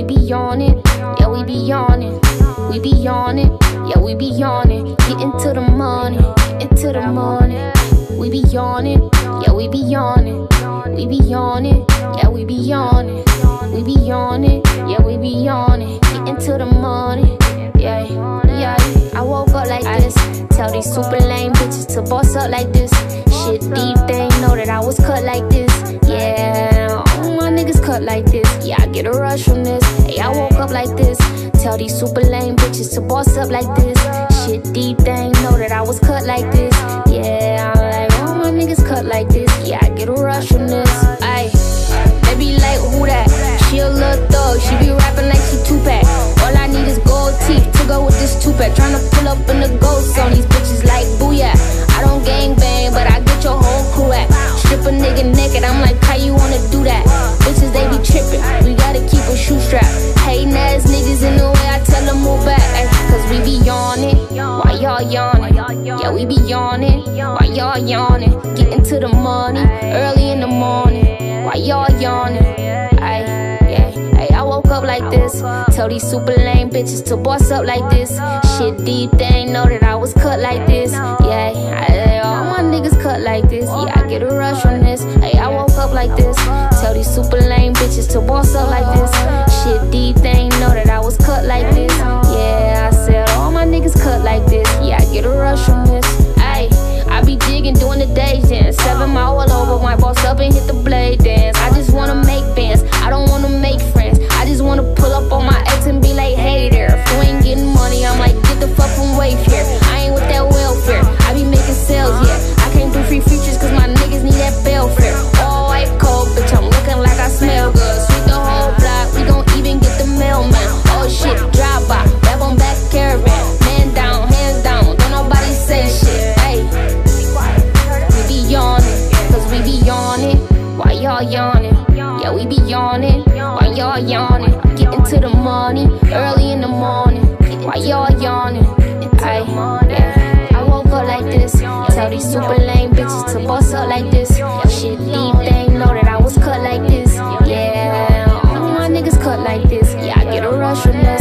be on it, yeah, we be on it. We be on it, yeah, we be on it. Getting to the money, into the money. We be on it, yeah, we be on it. We be on it, yeah, we be on it. We be on it, yeah, we be on it. Getting to the money, yeah, yeah. I woke up like this. Tell these super lame bitches to boss up like this. Shit deep, they ain't know that I was cut like this. Yeah, all my niggas cut like this. Yeah, I get a rush from this. Hey, I woke up like this. Tell these super lame bitches to boss up like this. Shit deep, they ain't know that I was cut like this. Yeah, I'm like, all my niggas cut like this. Yeah, I get a rush from this. Ayy, they be like, who that? She a little thug, she be rapping like she Tupac. All I need is gold teeth to go with this two-pack. Tryna pull up in the ghost on these bitches like booyah. I don't gang bang, but I get your whole crew at. Strip a nigga naked, I'm like, how you wanna do that? Bitches, they be trippin', we gotta keep a shoe strap. Hatin' ass niggas in the way, I tell them move back. Cause we be on it, why y'all yawning? Yeah, we be on it, why y'all yawning? Getting to the money, early in the morning. Why y'all yawning? I woke up like this. Tell these super lame bitches to boss up like this. Shit deep, they ain't know that I was cut like this. Yeah, all my niggas cut like this. Yeah, I get a rush from this. Hey, I woke up like this. Tell these super lame bitches to boss up like this. Shit deep, they ain't know that I was cut like this. Yeah, I said all my niggas cut like this. Yeah, I get a rush from this. Ay, I be jigging, doing the day dance. 7 mile all over, my boss up and hit the blade dance. I just wanna make bands, I don't wanna make friends. I just wanna pull up on my ex and be like, hey there. If you ain't getting money, I'm like, get the fuck from wave here. I ain't with that welfare, I be making sales, yeah. I can't do free features cause my niggas need that bail fare. All white cold, bitch, I'm looking like I smell good. Sweep the whole block, we gon' even get the mailman. Oh shit, drive by, rap on back caravan. Man down, hands down, don't nobody say shit. Hey, we be on it, cause we be on it. Why y'all yawning? Yeah, we be on it. Why y'all yawning? Getting to the money, early in the morning. Why y'all yawning? I woke up like this. Tell these super lame bitches to boss up like this. Shit deep, they ain't know that I was cut like this. Yeah, all my niggas cut like this. Yeah, I get a rush from this.